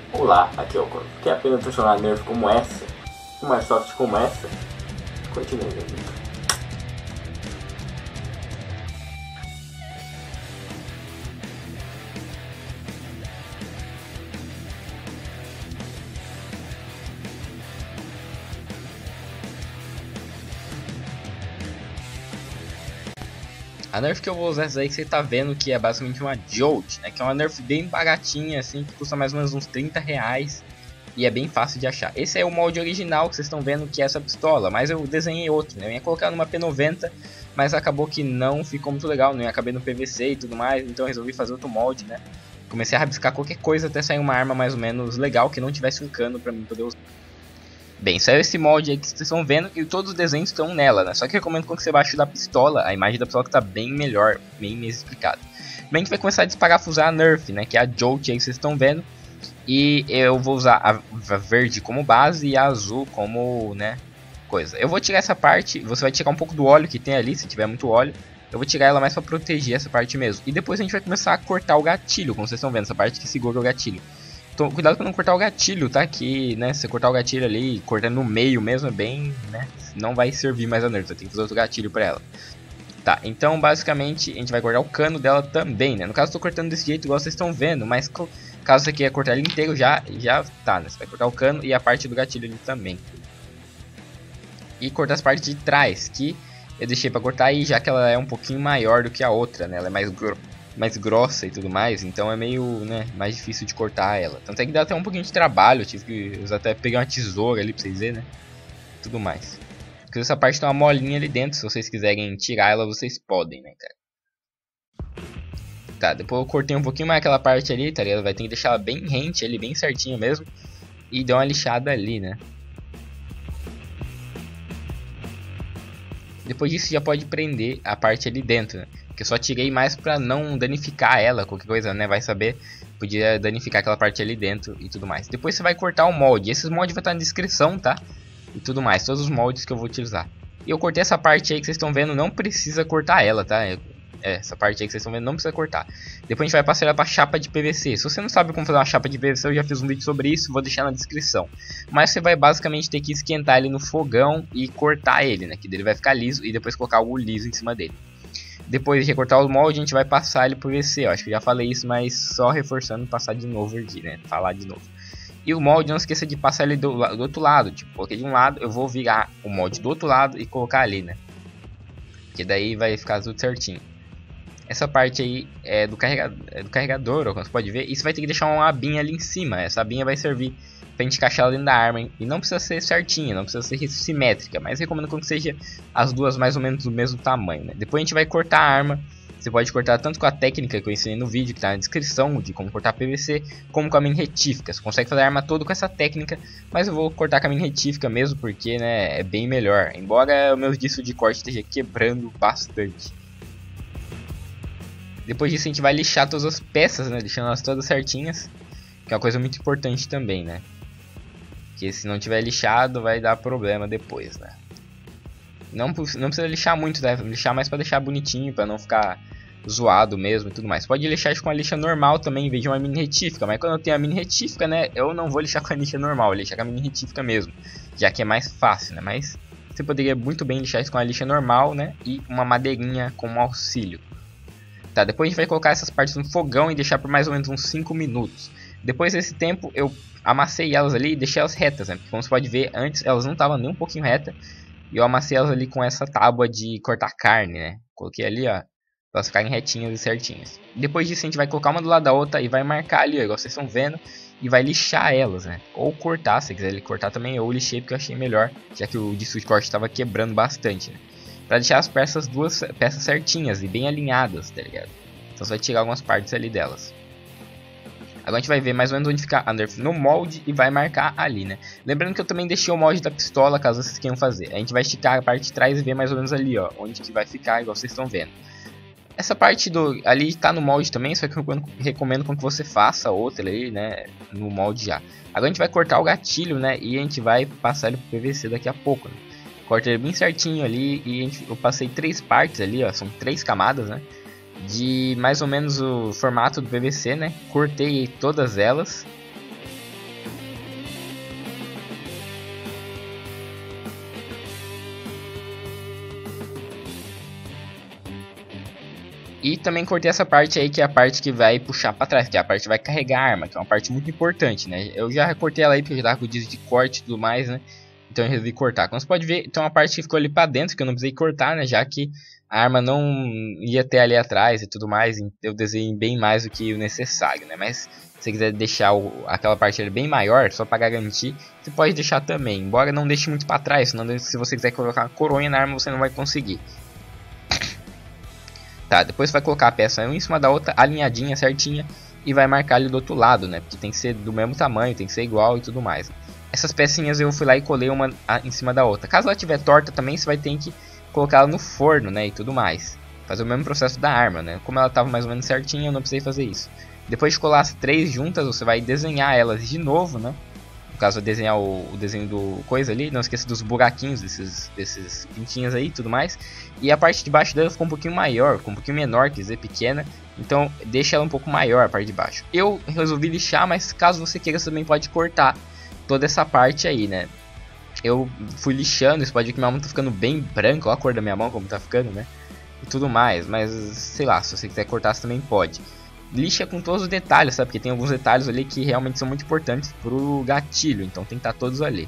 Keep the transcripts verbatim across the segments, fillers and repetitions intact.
Olá, aqui é o Corvo. Quer apenas transformar a Nerf como essa, uma soft como essa? Continue, meu amigo. A Nerf que eu vou usar essa aí que você tá vendo que é basicamente uma Jolt, né? Que é uma Nerf bem baratinha, assim, que custa mais ou menos uns trinta reais. E é bem fácil de achar. Esse é o molde original que vocês estão vendo, que é essa pistola. Mas eu desenhei outro, né? Eu ia colocar numa P noventa, mas acabou que não ficou muito legal, não ia caber no P V C e tudo mais. Então eu resolvi fazer outro molde, né? Comecei a rabiscar qualquer coisa até sair uma arma mais ou menos legal, que não tivesse um cano pra mim poder usar. Bem, saiu esse molde aí que vocês estão vendo e todos os desenhos estão nela, né? Só que eu recomendo quando você baixa da pistola, a imagem da pistola que tá bem melhor, bem mais explicada. Bem, a gente vai começar a desparafusar a Nerf, né? Que é a Jolt aí que vocês estão vendo. E eu vou usar a verde como base e a azul como, né, coisa. Eu vou tirar essa parte, você vai tirar um pouco do óleo que tem ali, se tiver muito óleo. Eu vou tirar ela mais pra proteger essa parte mesmo. E depois a gente vai começar a cortar o gatilho, como vocês estão vendo, essa parte que segura o gatilho. Então, cuidado pra não cortar o gatilho, tá? Que, né, se você cortar o gatilho ali, cortando no meio mesmo, é bem, né, não vai servir mais a Nerf, você tem que fazer outro gatilho pra ela. Tá, então basicamente a gente vai cortar o cano dela também, né? No caso eu tô cortando desse jeito igual vocês estão vendo, mas caso você queira cortar ele inteiro, já, já tá, né? Você vai cortar o cano e a parte do gatilho ali também. E cortar as partes de trás, que eu deixei pra cortar aí, já que ela é um pouquinho maior do que a outra, né? Ela é mais grossa. mais grossa e tudo mais, então é meio, né, mais difícil de cortar ela. Tanto é que dá até um pouquinho de trabalho, eu tive que usar até pegar uma tesoura ali pra vocês verem, né, tudo mais. Porque essa parte tem uma molinha ali dentro, se vocês quiserem tirar ela, vocês podem, né, cara. Tá, depois eu cortei um pouquinho mais aquela parte ali, tá ligado? Vai ter que deixar ela bem rente ali, bem certinha mesmo. E dar uma lixada ali, né. Depois disso já pode prender a parte ali dentro, né. Que eu só tirei mais pra não danificar ela, qualquer coisa, né, vai saber, podia danificar aquela parte ali dentro e tudo mais. Depois você vai cortar o molde, esses moldes vai estar na descrição, tá, e tudo mais, todos os moldes que eu vou utilizar. E eu cortei essa parte aí que vocês estão vendo, não precisa cortar ela, tá, é, essa parte aí que vocês estão vendo não precisa cortar. Depois a gente vai passar ela pra chapa de P V C, se você não sabe como fazer uma chapa de P V C, eu já fiz um vídeo sobre isso, vou deixar na descrição. Mas você vai basicamente ter que esquentar ele no fogão e cortar ele, né, que ele vai ficar liso, e depois colocar algo liso em cima dele. Depois de recortar o molde, a gente vai passar ele por P V C. Eu acho que eu já falei isso, mas só reforçando, passar de novo aqui, né? Falar de novo. E o molde, não esqueça de passar ele do, do outro lado. Tipo, coloquei de um lado, eu vou virar o molde do outro lado e colocar ali, né? Porque daí vai ficar tudo certinho. Essa parte aí é do, carrega, é do carregador, ó, como você pode ver. E você vai ter que deixar uma abinha ali em cima. Essa abinha vai servir pra gente encaixar ela dentro da arma, hein? E não precisa ser certinha, não precisa ser simétrica, mas recomendo que seja as duas mais ou menos do mesmo tamanho, né? Depois a gente vai cortar a arma. Você pode cortar tanto com a técnica que eu ensinei no vídeo, que tá na descrição, de como cortar P V C, como com a mini retífica. Você consegue fazer a arma toda com essa técnica, mas eu vou cortar com a mini retífica mesmo, porque, né, é bem melhor. Embora o meu disco de corte esteja quebrando bastante. Depois disso a gente vai lixar todas as peças, né, deixando elas todas certinhas, que é uma coisa muito importante também, né? Porque se não tiver lixado vai dar problema depois, né? Não, não precisa lixar muito, né? Lixar mais pra deixar bonitinho, pra não ficar zoado mesmo e tudo mais. Pode lixar com a lixa normal também, em vez de uma mini retífica. Mas quando eu tenho a mini retífica, né? Eu não vou lixar com a lixa normal, vou lixar com a mini retífica mesmo. Já que é mais fácil, né? Mas você poderia muito bem lixar isso com a lixa normal, né? E uma madeirinha como auxílio. Tá, depois a gente vai colocar essas partes no fogão e deixar por mais ou menos uns cinco minutos. Depois desse tempo eu amassei elas ali e deixei elas retas, né? Porque como você pode ver, antes elas não estavam nem um pouquinho retas. E eu amassei elas ali com essa tábua de cortar carne, né? Coloquei ali, ó, pra elas ficarem retinhas e certinhas. Depois disso a gente vai colocar uma do lado da outra e vai marcar ali, ó, igual vocês estão vendo. E vai lixar elas, né? Ou cortar, se quiser cortar também, eu lixei porque eu achei melhor. Já que o disco de corte estava quebrando bastante, né? Pra deixar as peças, duas peças certinhas e bem alinhadas, tá ligado? Então você vai tirar algumas partes ali delas. Agora a gente vai ver mais ou menos onde fica a Nerf no molde e vai marcar ali, né? Lembrando que eu também deixei o molde da pistola, caso vocês queiram fazer. A gente vai esticar a parte de trás e ver mais ou menos ali, ó, onde que vai ficar, igual vocês estão vendo. Essa parte do ali tá no molde também, só que eu recomendo com que você faça outra aí, né, no molde já. Agora a gente vai cortar o gatilho, né, e a gente vai passar ele pro P V C daqui a pouco, né? Corta ele bem certinho ali e a gente, eu passei três partes ali, ó, são três camadas, né? De mais ou menos o formato do P V C, né? Cortei todas elas. E também cortei essa parte aí, que é a parte que vai puxar pra trás, que é a parte que vai carregar a arma, que é uma parte muito importante, né? Eu já recortei ela aí, porque eu já tava com o disco de corte e tudo mais, né? Então eu resolvi cortar. Como você pode ver, tem uma parte que ficou ali pra dentro, que eu não precisei cortar, né? Já que a arma não ia ter ali atrás e tudo mais, eu desenhei bem mais do que o necessário, né? Mas se você quiser deixar o, aquela parte ali bem maior, só pra garantir, você pode deixar também. Embora não deixe muito pra trás, senão se você quiser colocar uma coronha na arma, você não vai conseguir. Tá, depois você vai colocar a peça uma em cima da outra, alinhadinha, certinha, e vai marcar ali do outro lado, né? Porque tem que ser do mesmo tamanho, tem que ser igual e tudo mais. Essas pecinhas eu fui lá e colei uma em cima da outra. Caso ela estiver torta também, você vai ter que colocar ela no forno, né? E tudo mais. Fazer o mesmo processo da arma, né? Como ela estava mais ou menos certinha, eu não precisei fazer isso. Depois de colar as três juntas, você vai desenhar elas de novo, né? No caso, desenhar o, o desenho do coisa ali. Não esqueça dos buraquinhos, desses, desses pintinhos aí e tudo mais. E a parte de baixo dela ficou um pouquinho maior, ficou um pouquinho menor, quer dizer, pequena. Então, deixa ela um pouco maior, a parte de baixo. Eu resolvi lixar, mas caso você queira, você também pode cortar toda essa parte aí, né? Eu fui lixando, você pode ver que minha mão tá ficando bem branca. Olha a cor da minha mão como tá ficando, né? E tudo mais, mas sei lá, se você quiser cortar, você também pode. Lixa com todos os detalhes, sabe? Porque tem alguns detalhes ali que realmente são muito importantes pro gatilho, então tem que estar todos ali.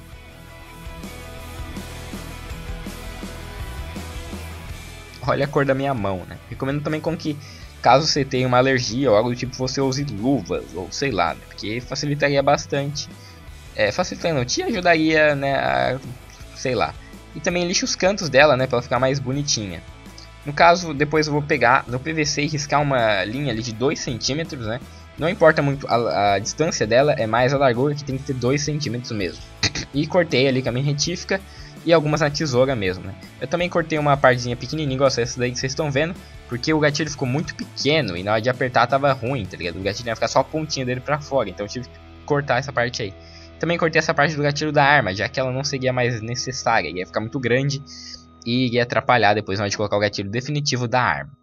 Olha a cor da minha mão, né? Recomendo também com que, caso você tenha uma alergia ou algo do tipo, você use luvas, ou sei lá, né? Porque facilitaria bastante. É, facilitaria não, te ajudaria, né, a, sei lá. E também lixa os cantos dela, né, pra ela ficar mais bonitinha. No caso, depois eu vou pegar no P V C e riscar uma linha ali de dois centímetros, né? Não importa muito a, a distância dela, é mais a largura, que tem que ter dois centímetros mesmo. E cortei ali com a minha retífica e algumas na tesoura mesmo, né? Eu também cortei uma partezinha pequenininha, igual essa daí que vocês estão vendo, porque o gatilho ficou muito pequeno e na hora de apertar tava ruim, tá ligado? O gatilho ia ficar só a pontinha dele pra fora, então eu tive que cortar essa parte aí. Também cortei essa parte do gatilho da arma, já que ela não seria mais necessária, ia ficar muito grande e ia atrapalhar depois na hora de colocar o gatilho definitivo da arma.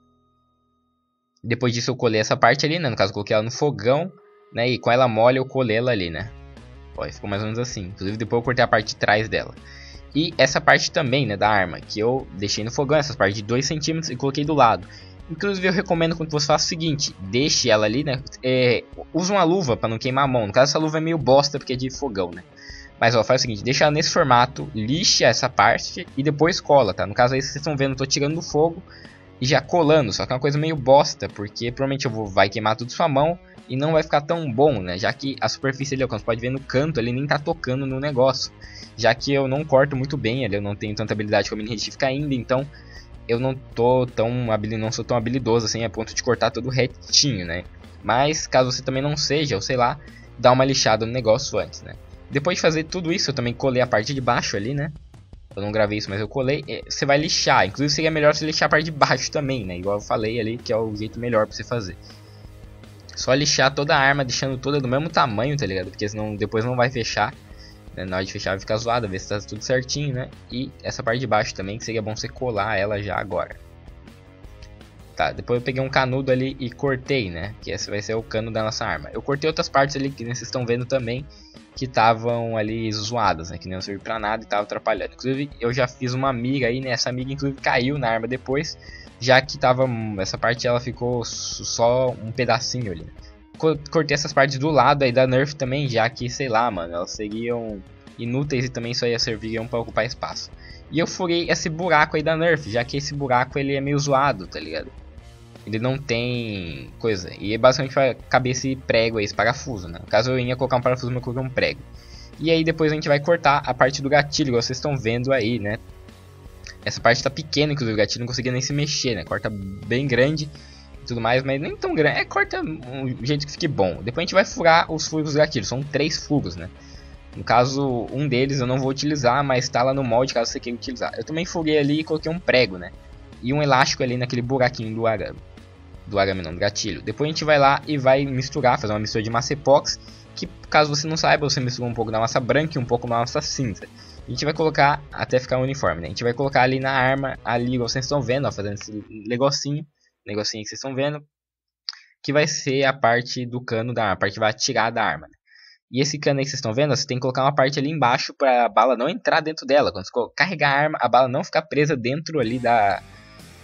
Depois disso eu colei essa parte ali, né? No caso eu coloquei ela no fogão, né? E com ela mole eu colei ela ali, né? Ó, ficou mais ou menos assim. Inclusive depois eu cortei a parte de trás dela. E essa parte também, né, da arma, que eu deixei no fogão, essas partes de dois centímetros e coloquei do lado. Inclusive eu recomendo quando você faça o seguinte, deixe ela ali, né? É, usa uma luva para não queimar a mão. No caso essa luva é meio bosta porque é de fogão, né? Mas ó, faz o seguinte, deixa ela nesse formato, lixa essa parte e depois cola, tá? No caso aí vocês estão vendo, eu tô tirando do fogo e já colando, só que é uma coisa meio bosta, porque provavelmente eu vou, vai queimar tudo sua mão e não vai ficar tão bom, né? Já que a superfície ali, como você pode ver no canto, ele nem tá tocando no negócio. Já que eu não corto muito bem ali, eu não tenho tanta habilidade com a mini retífica ainda, então eu não tô tão habilidoso, não sou tão habilidoso assim a ponto de cortar todo retinho, né? Mas caso você também não seja, ou sei lá, dá uma lixada no negócio antes, né? Depois de fazer tudo isso, eu também colei a parte de baixo ali, né? Eu não gravei isso, mas eu colei. Você vai lixar. Inclusive seria melhor você lixar a parte de baixo também, né? Igual eu falei ali, que é o jeito melhor pra você fazer. Só lixar toda a arma, deixando toda do mesmo tamanho, tá ligado? Porque senão depois não vai fechar, né? Na hora de fechar vai ficar zoada, ver se tá tudo certinho, né? E essa parte de baixo também, que seria bom você colar ela já agora. Tá, depois eu peguei um canudo ali e cortei, né? Que esse vai ser o cano da nossa arma. Eu cortei outras partes ali que vocês estão vendo também, que estavam ali zoadas, né? Que não serviu pra nada e tava atrapalhando. Inclusive, eu já fiz uma miga aí, né? Essa miga, inclusive, caiu na arma depois, já que tava... Essa parte, ela ficou só um pedacinho ali. Cortei essas partes do lado aí da Nerf também, já que, sei lá, mano, elas seriam inúteis e também só ia servir pra ocupar espaço. E eu furei esse buraco aí da Nerf, já que esse buraco, ele é meio zoado, tá ligado? Ele não tem coisa. E basicamente vai caber esse prego aí, esse parafuso, né? No caso eu ia colocar um parafuso, mas eu coloquei um prego. E aí depois a gente vai cortar a parte do gatilho, igual vocês estão vendo aí, né? Essa parte tá pequena, inclusive o gatilho não conseguia nem se mexer, né? Corta bem grande e tudo mais, mas nem tão grande. É, corta um jeito que fique bom. Depois a gente vai furar os furos do gatilho, são três furos, né? No caso, um deles eu não vou utilizar, mas tá lá no molde caso você queira utilizar. Eu também furei ali e coloquei um prego, né? E um elástico ali naquele buraquinho do arame. Do arame não, do gatilho. Depois a gente vai lá e vai misturar, fazer uma mistura de massa epóxi, que caso você não saiba, você mistura um pouco da massa branca e um pouco da massa cinza. A gente vai colocar até ficar uniforme, né? A gente vai colocar ali na arma, ali igual vocês estão vendo, ó, fazendo esse negocinho, negocinho que vocês estão vendo, que vai ser a parte do cano da arma, a parte que vai atirar da arma, né? E esse cano aí que vocês estão vendo, ó, você tem que colocar uma parte ali embaixo para a bala não entrar dentro dela. Quando você carregar a arma, a bala não ficar presa dentro ali da...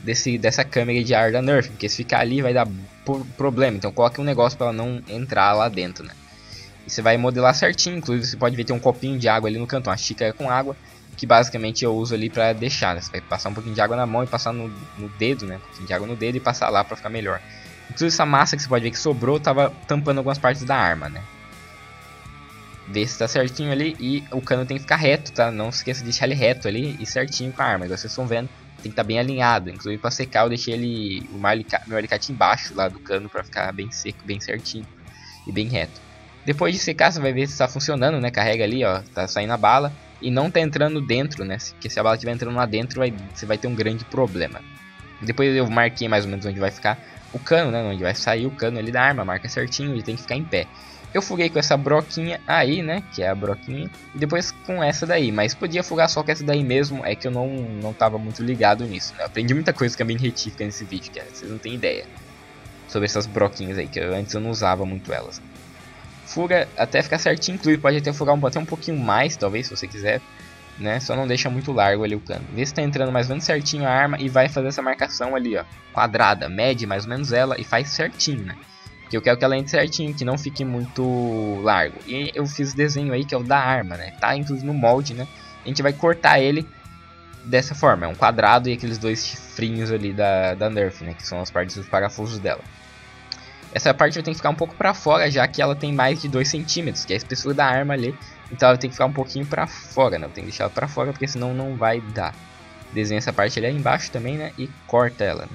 desse, dessa câmera de ar da Nerf, porque se ficar ali vai dar problema. Então coloque um negócio para ela não entrar lá dentro, né? E você vai modelar certinho, inclusive você pode ver tem um copinho de água ali no canto, uma xícara com água, que basicamente eu uso ali para deixar, né? Você vai passar um pouquinho de água na mão e passar no, no dedo, né? Um pouquinho de água no dedo e passar lá para ficar melhor. Inclusive essa massa que você pode ver que sobrou, tava tampando algumas partes da arma, né? Vê se tá certinho ali e o cano tem que ficar reto, tá? Não se esqueça de deixar ele reto ali e certinho com a arma, igual vocês estão vendo. Tem que estar tá bem alinhado, inclusive para secar eu deixei ele, o meu alicate embaixo lá do cano para ficar bem seco, bem certinho e bem reto. Depois de secar você vai ver se está funcionando, né? Carrega ali, ó, tá saindo a bala e não tá entrando dentro, né? Porque se a bala estiver entrando lá dentro, vai, você vai ter um grande problema. Depois eu marquei mais ou menos onde vai ficar o cano, né? Onde vai sair o cano ali da arma, marca certinho, ele tem que ficar em pé. Eu fuguei com essa broquinha aí, né? Que é a broquinha. E depois com essa daí. Mas podia fugar só com essa daí mesmo. É que eu não, não tava muito ligado nisso, né? Eu aprendi muita coisa com a minha retífica nesse vídeo, cara. Vocês não têm ideia sobre essas broquinhas aí. Que eu, antes eu não usava muito elas. Fuga até ficar certinho. Inclusive pode até fugar um, até um pouquinho mais, talvez, se você quiser. Né? Só não deixa muito largo ali o cano. Vê se tá entrando mais ou menos certinho a arma. E vai fazer essa marcação ali, ó. Quadrada. Mede mais ou menos ela e faz certinho, né? Que eu quero que ela entre certinho, que não fique muito largo. E eu fiz o desenho aí que é o da arma, né? Tá inclusive no molde, né? A gente vai cortar ele dessa forma. É um quadrado e aqueles dois chifrinhos ali da, da Nerf, né? Que são as partes dos parafusos dela. Essa parte vai ter que ficar um pouco pra fora, já que ela tem mais de dois centímetros, que é a espessura da arma ali. Então ela tem que ficar um pouquinho pra fora, né? Eu tenho que deixar ela pra fora, porque senão não vai dar. Desenha essa parte ali embaixo também, né? E corta ela, né?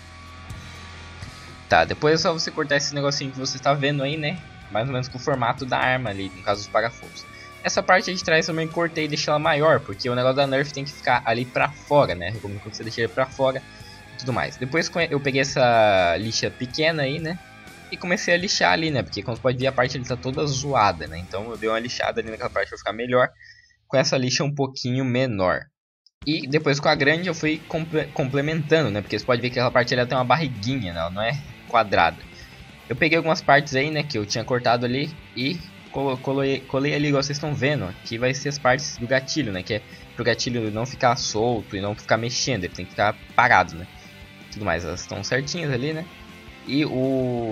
Tá, depois é só você cortar esse negocinho que você está vendo aí, né? Mais ou menos com o formato da arma ali, no caso dos parafusos. Essa parte de trás também cortei e deixei ela maior, porque o negócio da Nerf tem que ficar ali pra fora, né? Recomendo que você deixe ele pra fora e tudo mais. Depois eu peguei essa lixa pequena aí, né? E comecei a lixar ali, né? Porque como você pode ver a parte ali tá toda zoada, né? Então eu dei uma lixada ali naquela parte pra ficar melhor. Com essa lixa um pouquinho menor. E depois com a grande eu fui comple complementando, né? Porque você pode ver que aquela parte ali tem uma barriguinha, né? Ela não é quadrada. Eu peguei algumas partes aí, né, que eu tinha cortado ali e colo colei, colei ali, igual vocês estão vendo, que vai ser as partes do gatilho, né, que é pro gatilho não ficar solto e não ficar mexendo, ele tem que ficar parado, né. Tudo mais, elas estão certinhas ali, né. E o,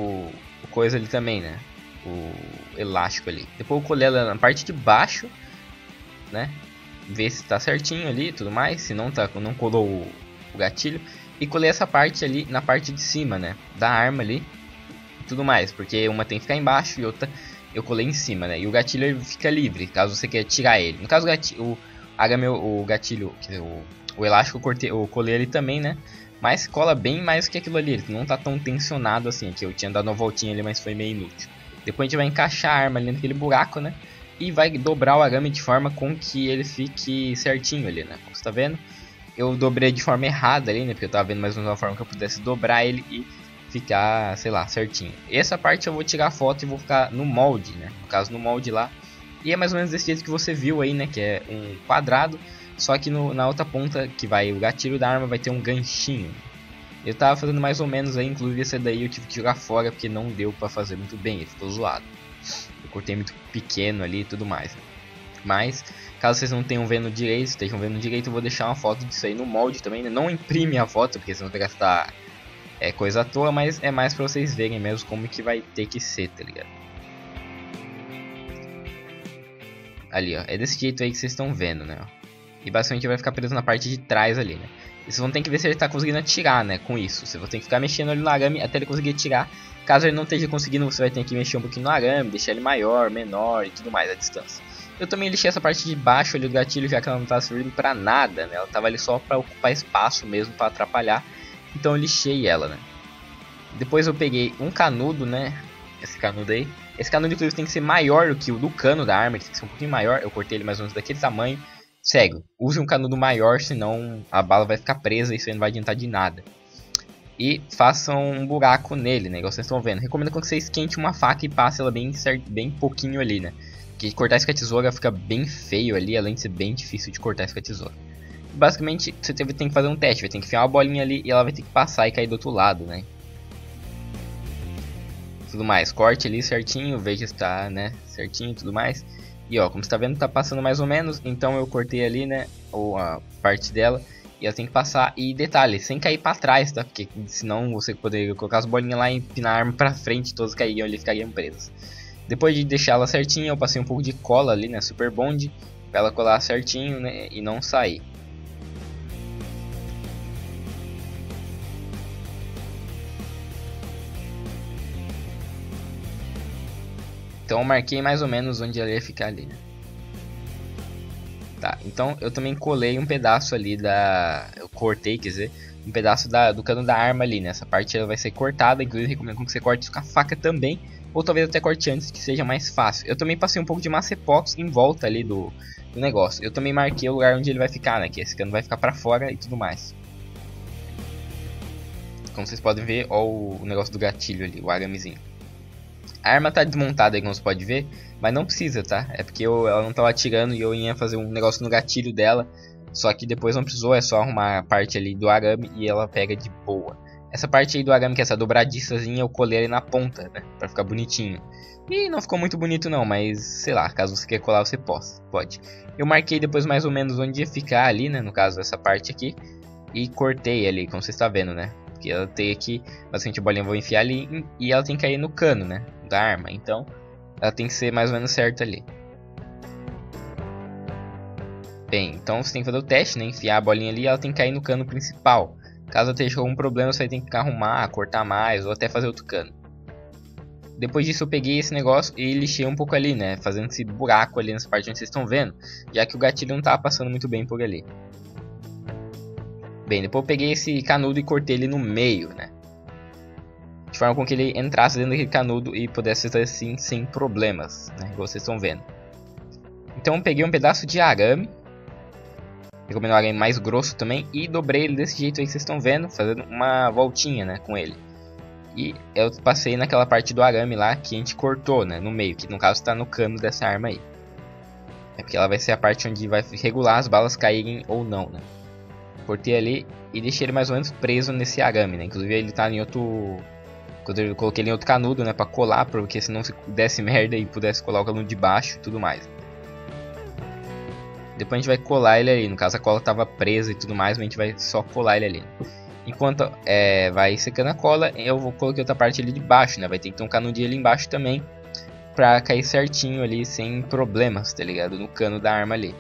o coisa ali também, né, o elástico ali. Depois eu colei ela na parte de baixo, né, ver se tá certinho ali e tudo mais, se não tá, não colou o, o gatilho. E colei essa parte ali na parte de cima, né? Da arma ali. E tudo mais. Porque uma tem que ficar embaixo e outra eu colei em cima, né? E o gatilho ele fica livre, caso você queira tirar ele. No caso, o gatilho, o, o gatilho, quer dizer, o, o elástico eu, cortei, eu colei ele também, né? Mas cola bem mais que aquilo ali. Ele não tá tão tensionado assim. Que eu tinha dado uma voltinha ali, mas foi meio inútil. Depois a gente vai encaixar a arma ali naquele buraco, né? E vai dobrar o arame de forma com que ele fique certinho ali, né? Como você tá vendo. Eu dobrei de forma errada ali, né? Porque eu tava vendo mais ou menos uma forma que eu pudesse dobrar ele e ficar, sei lá, certinho. Essa parte eu vou tirar foto e vou ficar no molde, né? No caso, no molde lá. E é mais ou menos desse jeito que você viu aí, né? Que é um quadrado, só que no, na outra ponta, que vai o gatilho da arma, vai ter um ganchinho. Eu tava fazendo mais ou menos aí, inclusive esse daí eu tive que jogar fora, porque não deu pra fazer muito bem, ele ficou zoado. Eu cortei muito pequeno ali e tudo mais, né? Mas, caso vocês não tenham vendo direito, estejam vendo direito, eu vou deixar uma foto disso aí no molde também, né? Não imprime a foto, porque senão vai gastar é, coisa à toa, mas é mais pra vocês verem mesmo como que vai ter que ser, tá ligado? Ali, ó, é desse jeito aí que vocês estão vendo, né? E basicamente vai ficar preso na parte de trás ali, né? E vocês vão ter que ver se ele tá conseguindo atirar, né? Com isso, você vai ter que ficar mexendo ali no arame até ele conseguir atirar. Caso ele não esteja conseguindo, você vai ter que mexer um pouquinho no arame, deixar ele maior, menor e tudo mais, a distância. Eu também lixei essa parte de baixo ali do gatilho, já que ela não estava servindo pra nada, né? Ela tava ali só pra ocupar espaço mesmo, pra atrapalhar. Então eu lixei ela, né? Depois eu peguei um canudo, né? Esse canudo aí. Esse canudo, inclusive, tem que ser maior do que o do cano da arma, que tem que ser um pouquinho maior. Eu cortei ele mais ou menos daquele tamanho. Cego, use um canudo maior, senão a bala vai ficar presa e isso aí não vai adiantar de nada. E façam um buraco nele, né? Igual vocês estão vendo. Recomendo que você esquente uma faca e passe ela bem, bem pouquinho ali, né? Porque cortar isso com a tesoura fica bem feio ali, além de ser bem difícil de cortar isso com a tesoura. Basicamente, você tem que fazer um teste, vai ter que enfiar uma bolinha ali e ela vai ter que passar e cair do outro lado, né? Tudo mais, corte ali certinho, veja se tá, né, certinho e tudo mais. E ó, como você tá vendo, tá passando mais ou menos, então eu cortei ali, né, ou a parte dela E ela tem que passar, e detalhe, sem cair pra trás, tá? Porque senão você poderia colocar as bolinhas lá e empinar a arma pra frente, todas cairiam ali e ficariam presas. Depois de deixar ela certinha, eu passei um pouco de cola ali, né? Super Bond, pra ela colar certinho, né? E não sair. Então eu marquei mais ou menos onde ela ia ficar ali, né? Tá, então eu também colei um pedaço ali da... Eu cortei, quer dizer, um pedaço da... do cano da arma ali, né? Essa parte ela vai ser cortada, inclusive recomendo que você corte isso com a faca também. Ou talvez até corte antes, que seja mais fácil. Eu também passei um pouco de Macepox em volta ali do, do negócio. Eu também marquei o lugar onde ele vai ficar, né? Que esse cano vai ficar pra fora e tudo mais. Como vocês podem ver, ó o negócio do gatilho ali, o aramezinho. A arma tá desmontada aí, como você pode ver, mas não precisa, tá? É porque eu, ela não tava atirando e eu ia fazer um negócio no gatilho dela. Só que depois não precisou, é só arrumar a parte ali do arame e ela pega de boa. Essa parte aí do arame, que é essa dobradiçazinha, eu colei ali na ponta, né? Pra ficar bonitinho. E não ficou muito bonito não, mas sei lá, caso você queira colar, você possa, pode. Eu marquei depois mais ou menos onde ia ficar ali, né? No caso, essa parte aqui. E cortei ali, como você está vendo, né? Porque ela tem aqui, basicamente a bolinha eu vou enfiar ali e ela tem que cair no cano, né? Da arma, então ela tem que ser mais ou menos certa ali. Bem, então você tem que fazer o teste, né? Enfiar a bolinha ali e ela tem que cair no cano principal. Caso esteja algum problema, você vai ter que arrumar, cortar mais ou até fazer outro cano. Depois disso eu peguei esse negócio e lixei um pouco ali, né? Fazendo esse buraco ali nessa parte onde vocês estão vendo, já que o gatilho não estava passando muito bem por ali. Bem, depois eu peguei esse canudo e cortei ele no meio, né? De forma com que ele entrasse dentro daquele canudo e pudesse estar assim sem problemas, né? Como vocês estão vendo. Então eu peguei um pedaço de arame. Recomendo um arame mais grosso também. E dobrei ele desse jeito aí que vocês estão vendo, fazendo uma voltinha, né, com ele. E eu passei naquela parte do arame lá que a gente cortou, né, no meio. Que no caso está no cano dessa arma aí. É porque ela vai ser a parte onde vai regular as balas caírem ou não, né. Cortei ali e deixei ele mais ou menos preso nesse arame, né. Inclusive ele tá em outro... Quando eu coloquei ele em outro canudo, né, pra colar, porque senão se desse merda e pudesse colar o canudo de baixo e tudo mais. Depois a gente vai colar ele ali, no caso a cola tava presa e tudo mais, mas a gente vai só colar ele ali. Enquanto é, vai secando a cola, eu vou colocar outra parte ali de baixo, né, vai ter que ter um canudinho ali embaixo também, pra cair certinho ali, sem problemas, tá ligado, no cano da arma ali.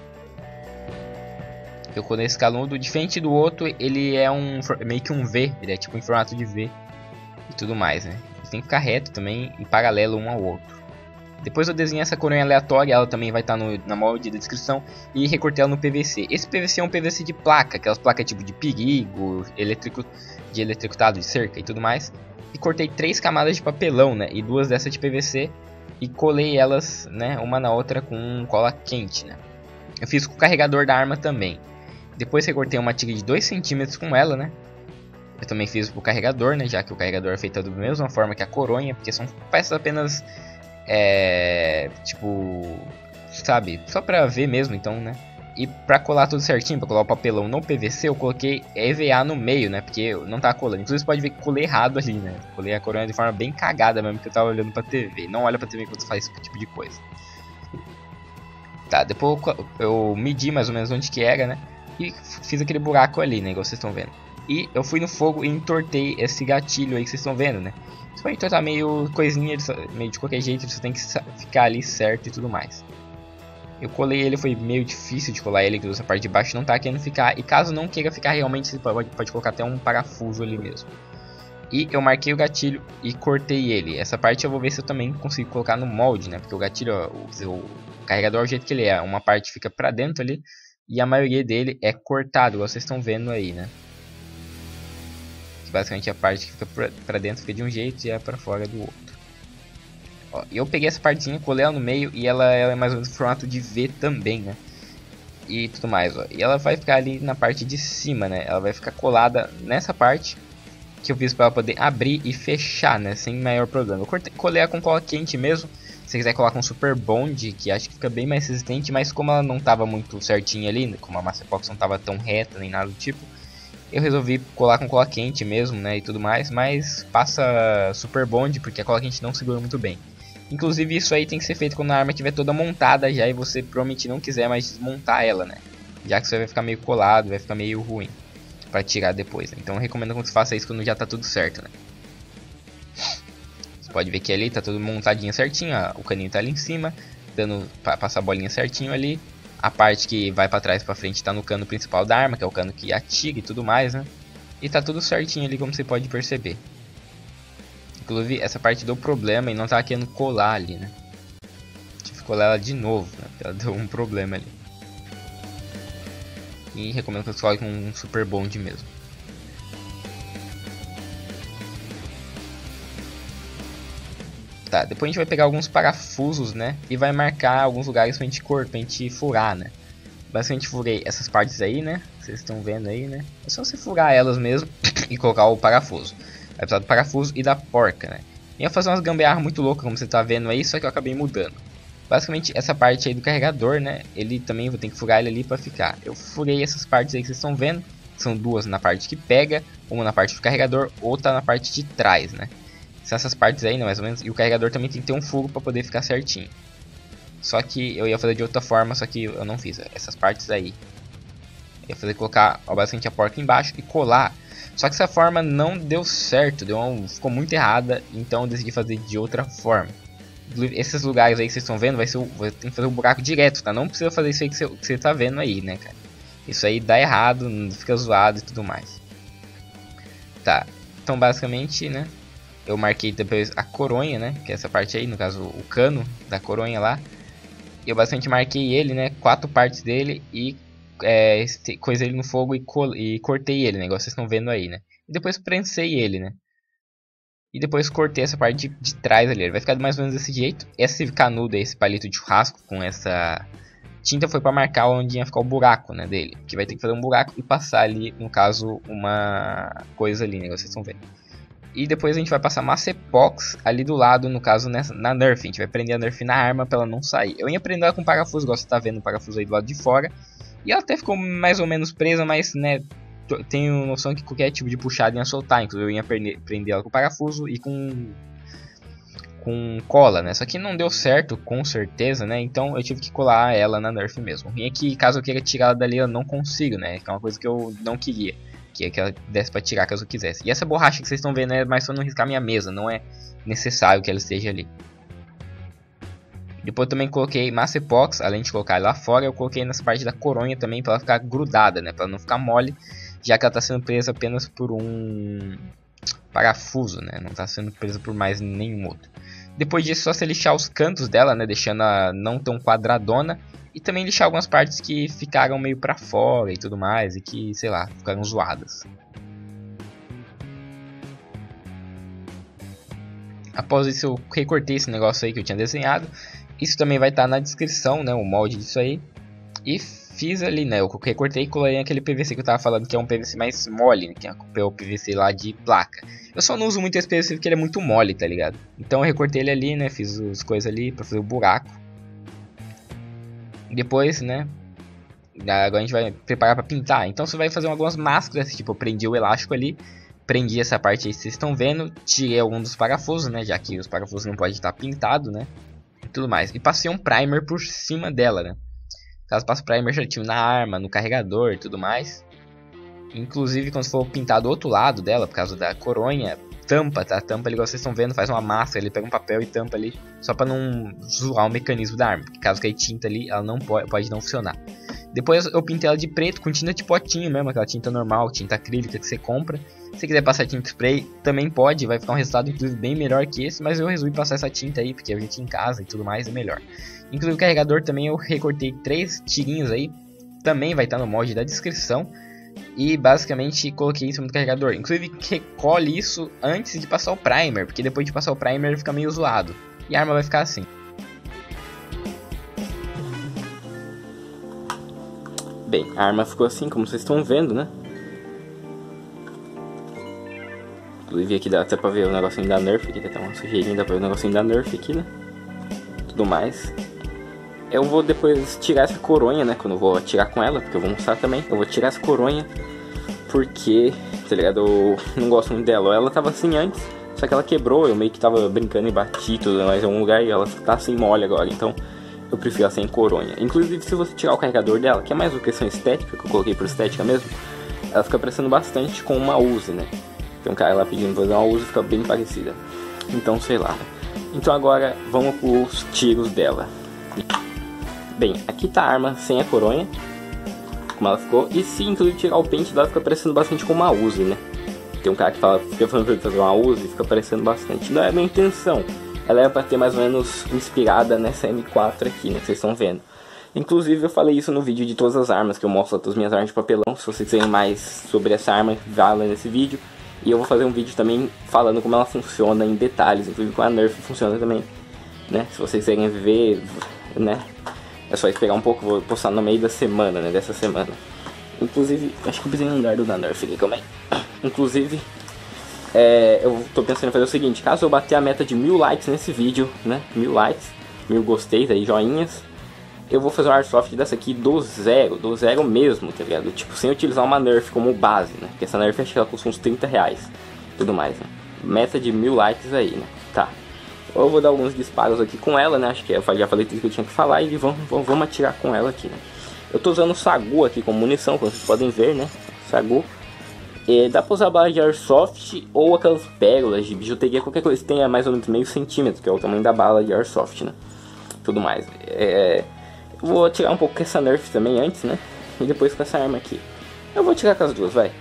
Eu colei esse canudo, diferente do outro, ele é um meio que um V, ele é tipo em formato de V. E tudo mais, né? Ele tem que ficar reto também, em paralelo um ao outro. Depois eu desenhei essa coronha aleatória, ela também vai estar no, na molde de descrição. E recortei ela no P V C. Esse P V C é um P V C de placa, aquelas placas tipo de perigo, elétrico, de eletricutado de cerca e tudo mais. E cortei três camadas de papelão, né? E duas dessas de P V C. E colei elas, né? Uma na outra com cola quente, né? Eu fiz com o carregador da arma também. Depois recortei uma tira de dois centímetros com ela, né? Eu também fiz pro carregador, né, já que o carregador é feito da mesma forma que a coronha, porque são peças apenas, é, tipo, sabe, só pra ver mesmo, então, né. E pra colar tudo certinho, pra colar o papelão no P V C, eu coloquei E V A no meio, né, porque não tá colando. Inclusive você pode ver que colei errado ali, né, colei a coronha de forma bem cagada mesmo, que eu tava olhando pra T V. Não olha pra T V quando você faz esse tipo de coisa. Tá, depois eu medi mais ou menos onde que era, né, e fiz aquele buraco ali, né, igual vocês estão vendo. E eu fui no fogo e entortei esse gatilho aí que vocês estão vendo, né? Você vai entortar meio coisinha, meio de qualquer jeito, você tem que ficar ali certo e tudo mais. Eu colei ele, foi meio difícil de colar ele, que essa parte de baixo não tá querendo ficar. E caso não queira ficar realmente, você pode, pode colocar até um parafuso ali mesmo. E eu marquei o gatilho e cortei ele. Essa parte eu vou ver se eu também consigo colocar no molde, né? Porque o gatilho, ó, o, o carregador, o jeito que ele é, uma parte fica pra dentro ali e a maioria dele é cortado, igual vocês estão vendo aí, né? Basicamente a parte que fica pra, pra dentro fica de um jeito e é pra fora do outro. Ó, eu peguei essa partezinha, colei ela no meio e ela, ela é mais ou menos no formato de V também, né? E tudo mais, ó. E ela vai ficar ali na parte de cima, né? Ela vai ficar colada nessa parte que eu fiz pra ela poder abrir e fechar, né? Sem maior problema. Eu cortei, colei ela com cola quente mesmo. Se você quiser colar com Super Bond, que acho que fica bem mais resistente, mas como ela não tava muito certinha ali, como a Macepox não tava tão reta nem nada do tipo, eu resolvi colar com cola quente mesmo, né, e tudo mais, mas passa Super Bond porque a cola quente não segura muito bem. Inclusive isso aí tem que ser feito quando a arma estiver toda montada já e você provavelmente não quiser mais desmontar ela, né, já que você vai ficar meio colado, vai ficar meio ruim. pra tirar depois, né? Então eu recomendo que você faça isso quando já tá tudo certo, né? Você pode ver que ali tá tudo montadinho certinho, ó, o caninho tá ali em cima, dando pra passar a bolinha certinho ali. A parte que vai pra trás e pra frente tá no cano principal da arma, que é o cano que atira e tudo mais, né? E tá tudo certinho ali, como você pode perceber. Inclusive, essa parte deu problema e não tava querendo colar ali, né? Tive que colar ela de novo, né? Ela deu um problema ali. E recomendo que você coloque um super bond mesmo. Tá, depois a gente vai pegar alguns parafusos, né? E vai marcar alguns lugares pra gente cor, pra gente furar, né? Basicamente furei essas partes aí, né? Vocês estão vendo aí, né? É só você furar elas mesmo e colocar o parafuso. Vai precisar do parafuso e da porca, né? Ia fazer umas gambiarras muito loucas, como você tá vendo aí, só que eu acabei mudando. Basicamente essa parte aí do carregador, né? Ele também vou ter que furar ele ali pra ficar. Eu furei essas partes aí que vocês estão vendo. São duas na parte que pega, uma na parte do carregador, outra na parte de trás, né? São essas partes aí, né, mais ou menos. E o carregador também tem que ter um furo para poder ficar certinho. Só que eu ia fazer de outra forma, só que eu não fiz. Essas partes aí. Eu ia fazer colocar ó, basicamente a porca embaixo e colar. Só que essa forma não deu certo, deu um, ficou muito errada. Então eu decidi fazer de outra forma. Esses lugares aí que vocês estão vendo, vai ser o, vai ter que fazer o um buraco direto, tá? Não precisa fazer isso aí que você, que você tá vendo aí, né, cara? Isso aí dá errado, fica zoado e tudo mais. Tá, então basicamente, né? Eu marquei depois a coronha, né? Que é essa parte aí, no caso o cano da coronha lá. Eu bastante marquei ele, né? Quatro partes dele e é, coisei ele no fogo e, e cortei ele, né? Igual vocês estão vendo aí, né? E depois prensei ele, né? E depois cortei essa parte de, de trás ali. Ele vai ficar mais ou menos desse jeito. Esse canudo, esse palito de churrasco com essa tinta foi para marcar onde ia ficar o buraco, né? Dele. Que vai ter que fazer um buraco e passar ali, no caso, uma coisa ali, né? Vocês estão vendo. E depois a gente vai passar massa epox ali do lado, no caso nessa, na Nerf. A gente vai prender a Nerf na arma pra ela não sair. Eu ia prender ela com parafuso, igual você tá vendo o parafuso aí do lado de fora. E ela até ficou mais ou menos presa, mas né, tenho noção que qualquer tipo de puxada ia soltar. Inclusive eu ia prender, prender ela com parafuso e com, com cola, né? Só que não deu certo, com certeza, né? Então eu tive que colar ela na Nerf mesmo. E é que caso eu queira tirar ela dali, eu não consigo, né? Que é uma coisa que eu não queria. Que ela desse pra tirar caso eu quisesse. E essa borracha que vocês estão vendo é mais só não riscar minha mesa, não é necessário que ela esteja ali. Depois eu também coloquei massa epox, além de colocar ela lá fora, eu coloquei nessa parte da coronha também pra ela ficar grudada, né? Pra ela não ficar mole, já que ela tá sendo presa apenas por um parafuso, né? Não tá sendo presa por mais nenhum outro. Depois disso, só você lixar os cantos dela, né? Deixando ela não tão quadradona. E também lixar algumas partes que ficaram meio pra fora e tudo mais. E que, sei lá, ficaram zoadas. Após isso eu recortei esse negócio aí que eu tinha desenhado. Isso também vai estar na descrição, né, o molde disso aí. E fiz ali, né, eu recortei e colei aquele P V C que eu tava falando que é um P V C mais mole, né, que é o P V C lá de placa. Eu só não uso muito esse P V C porque ele é muito mole, tá ligado? Então eu recortei ele ali, né, fiz as coisas ali pra fazer o buraco. Depois, né, agora a gente vai preparar para pintar. Então você vai fazer algumas máscaras, tipo, eu prendi o elástico ali, prendi essa parte aí que vocês estão vendo, tirei algum dos parafusos, né, já que os parafusos não podem estar pintados, né, e tudo mais. E passei um primer por cima dela, né. Caso passe primer certinho na arma, no carregador e tudo mais. Inclusive quando for pintar do outro lado dela, por causa da coronha, tampa, tá? Tampa ali, igual vocês estão vendo, faz uma massa, ele pega um papel e tampa ali, só pra não zoar o mecanismo da arma, porque caso caia tinta ali, ela não pode, pode não funcionar. Depois eu pintei ela de preto com tinta de potinho mesmo, aquela tinta normal, tinta acrílica que você compra. Se você quiser passar tinta spray, também pode, vai ficar um resultado inclusive bem melhor que esse, mas eu resolvi passar essa tinta aí, porque a gente em casa e tudo mais é melhor. Inclusive o carregador também eu recortei três tirinhos aí, também vai estar no molde da descrição. E basicamente coloquei isso no carregador. Inclusive recolhe isso antes de passar o primer, porque depois de passar o primer fica meio zoado. E a arma vai ficar assim. Bem, a arma ficou assim, como vocês estão vendo, né? Inclusive aqui dá até pra ver o negocinho da Nerf, aqui tem até uma sujeirinha, dá pra ver o negocinho da Nerf aqui, né? Tudo mais. Eu vou depois tirar essa coronha, né, quando eu vou atirar com ela, porque eu vou mostrar também. Eu vou tirar essa coronha, porque, tá ligado, eu não gosto muito dela. Ela tava assim antes, só que ela quebrou, eu meio que tava brincando e bati tudo, mas em um lugar e ela tá assim mole agora, então eu prefiro ela sem coronha. Inclusive, se você tirar o carregador dela, que é mais uma questão estética, que eu coloquei por estética mesmo, ela fica parecendo bastante com uma Uzi, né? Tem um cara lá pedindo pra fazer uma Uzi, fica bem parecida. Então, sei lá. Então agora vamos pros tiros dela. Bem, aqui tá a arma sem a coronha, como ela ficou. E se inclusive tirar o pente dela, fica parecendo bastante com uma Uzi, né? Tem um cara que fala, fica falando pra ele fazer uma Uzi, fica parecendo bastante. Não é a minha intenção. Ela é pra ter mais ou menos inspirada nessa M quatro aqui, né? Que vocês estão vendo. Inclusive eu falei isso no vídeo de todas as armas, que eu mostro todas as minhas armas de papelão. Se vocês quiserem mais sobre essa arma, vá lá nesse vídeo. E eu vou fazer um vídeo também falando como ela funciona em detalhes, inclusive como a Nerf funciona também, né? Se vocês quiserem ver, né? É só esperar um pouco, vou postar no meio da semana, né? Dessa semana. Inclusive, acho que eu pisei no dardo da Nerf aqui, calma aí. Inclusive, é, eu tô pensando em fazer o seguinte: caso eu bater a meta de mil likes nesse vídeo, né? Mil likes, mil gosteis aí, joinhas, eu vou fazer um Airsoft dessa aqui do zero, do zero mesmo, tá ligado? Tipo, sem utilizar uma Nerf como base, né? Porque essa Nerf acho que ela custa uns trinta reais, tudo mais, né? Meta de mil likes aí, né? Tá. Eu vou dar alguns disparos aqui com ela, né? Acho que eu já falei tudo que eu tinha que falar e vamos, vamos atirar com ela aqui, né? Eu tô usando o Sagu aqui como munição, como vocês podem ver, né? Sagu. E dá pra usar bala de Airsoft ou aquelas pérolas de bijuteria, qualquer coisa que tenha mais ou menos meio centímetro, que é o tamanho da bala de Airsoft, né? Tudo mais. É... Eu vou atirar um pouco com essa Nerf também antes, né? E depois com essa arma aqui. Eu vou atirar com as duas, vai.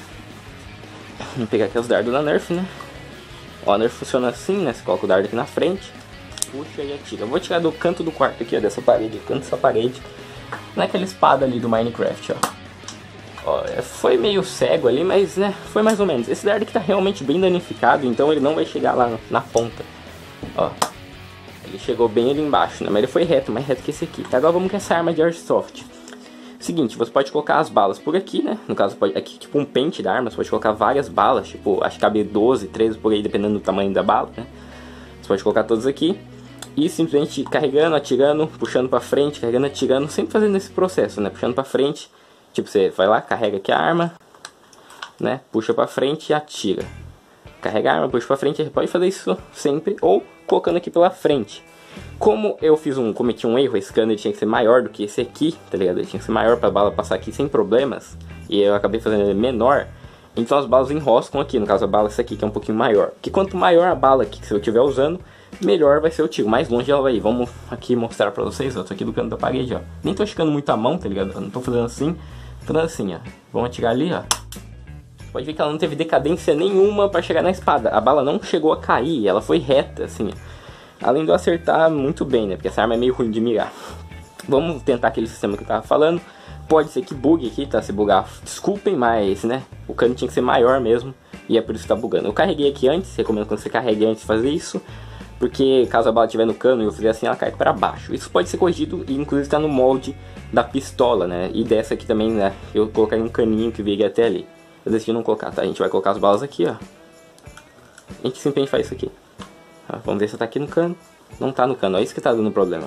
Vou pegar aqui os dardos da Nerf, né? Ó, a Nerf funciona assim, né? Você coloca o dardo aqui na frente, puxa e atira. Eu vou tirar do canto do quarto aqui, ó, dessa parede, do canto dessa parede. Naquela espada ali do Minecraft, ó. Ó, foi meio cego ali, mas, né, foi mais ou menos. Esse dardo aqui tá realmente bem danificado, então ele não vai chegar lá na ponta. Ó, ele chegou bem ali embaixo, né? Mas ele foi reto, mais reto que esse aqui. Agora vamos com essa arma de Airsoft. Seguinte, você pode colocar as balas por aqui, né? No caso, pode, aqui tipo um pente da arma, você pode colocar várias balas, tipo, acho que cabe doze, treze por aí, dependendo do tamanho da bala, né? Você pode colocar todas aqui e simplesmente carregando, atirando, puxando pra frente, carregando, atirando, sempre fazendo esse processo, né? Puxando pra frente, tipo, você vai lá, carrega aqui a arma, né? Puxa pra frente e atira. Carrega a arma, puxa pra frente, pode fazer isso sempre, ou colocando aqui pela frente. Como eu fiz um, cometi um erro, esse cano ele tinha que ser maior do que esse aqui, tá ligado? Ele tinha que ser maior pra bala passar aqui sem problemas, e eu acabei fazendo ele menor, então as balas enroscam aqui, no caso a bala essa aqui que é um pouquinho maior. Que quanto maior a bala aqui que eu estiver usando, melhor vai ser o tiro, mais longe ela vai ir. Vamos aqui mostrar pra vocês, ó, tô aqui do canto da parede, ó. Nem tô esticando muito a mão, tá ligado? Eu não tô fazendo assim, tô fazendo assim, ó. Vamos atirar ali, ó. Pode ver que ela não teve decadência nenhuma pra chegar na espada. A bala não chegou a cair, ela foi reta, assim, ó. Além de eu acertar muito bem, né? Porque essa arma é meio ruim de mirar. Vamos tentar aquele sistema que eu tava falando. Pode ser que bugue aqui, tá? Se bugar, desculpem, mas, né? O cano tinha que ser maior mesmo. E é por isso que tá bugando. Eu carreguei aqui antes, recomendo que você carregue antes de fazer isso. Porque caso a bala estiver no cano e eu fizer assim, ela cai para baixo. Isso pode ser corrigido e inclusive tá no molde da pistola, né? E dessa aqui também, né? Eu coloquei um caninho que veio até ali. Eu decidi não colocar, tá? A gente vai colocar as balas aqui, ó. A gente simplesmente faz isso aqui. Vamos ver se ela tá aqui no cano. Não tá no cano, é isso que tá dando problema.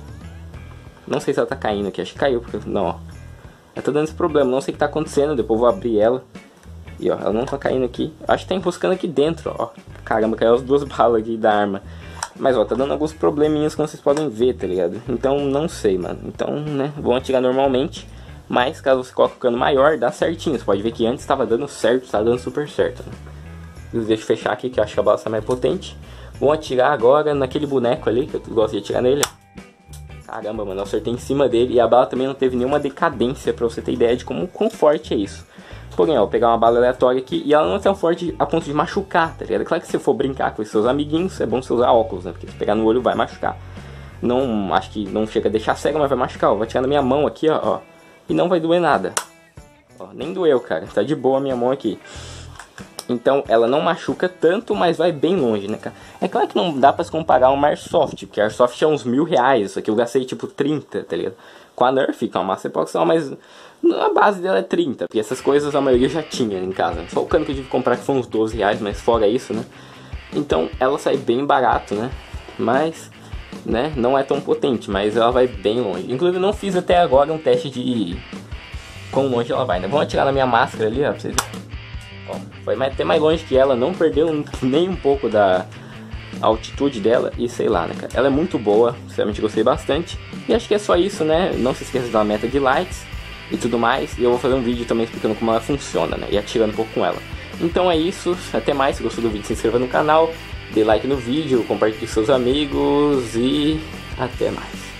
Não sei se ela tá caindo aqui, acho que caiu, porque não, ó. Ela tá dando esse problema, não sei o que tá acontecendo, depois eu vou abrir ela. E ó, ela não tá caindo aqui. Acho que tá enroscando aqui dentro, ó. Caramba, caiu as duas balas aqui da arma. Mas ó, tá dando alguns probleminhas como vocês podem ver, tá ligado? Então não sei, mano. Então, né, vão atirar normalmente. Mas caso você coloque o cano maior, dá certinho. Você pode ver que antes tava dando certo, tá dando super certo, né? Deixa eu fechar aqui que eu acho que a bala tá mais potente. Vou atirar agora naquele boneco ali, que eu gosto de atirar nele. Caramba, mano, eu acertei em cima dele. E a bala também não teve nenhuma decadência, pra você ter ideia de como quão forte é isso. Porém, ó, vou pegar uma bala aleatória aqui e ela não é tão forte a ponto de machucar, tá ligado? Claro que se for brincar com os seus amiguinhos, é bom você usar óculos, né? Porque se pegar no olho vai machucar. Não, acho que não chega a deixar cego, mas vai machucar, ó. Vou atirar na minha mão aqui, ó, ó. E não vai doer nada. Ó, nem doeu, cara. Tá de boa a minha mão aqui. Então ela não machuca tanto, mas vai bem longe, né, cara? É claro que não dá pra se comparar uma Airsoft, porque a Airsoft é uns mil reais, isso aqui eu gastei tipo trinta, tá ligado? Com a Nerf, que é uma massa epoxal, mas a base dela é trinta, porque essas coisas a maioria já tinha em casa. Só o cano que eu tive que comprar que foi uns doze reais, mas fora isso, né? Então ela sai bem barato, né? Mas, né, não é tão potente, mas ela vai bem longe. Inclusive eu não fiz até agora um teste de quão longe ela vai, né? Vamos atirar na minha máscara ali, ó, pra vocês verem. Ó, foi até mais longe que ela, não perdeu nem um pouco da altitude dela e sei lá, né, cara. Ela é muito boa, sinceramente gostei bastante. E acho que é só isso, né? Não se esqueça de dar uma meta de likes. e tudo mais. E eu vou fazer um vídeo também explicando como ela funciona, né, e atirando um pouco com ela. Então é isso, até mais. Se gostou do vídeo, se inscreva no canal, dê like no vídeo, compartilhe com seus amigos e até mais.